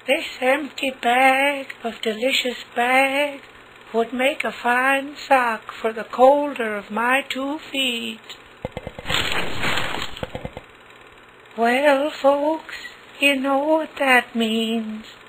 This empty bag of delicious bag would make a fine sock for the colder of my 2 feet. Well, folks, you know what that means.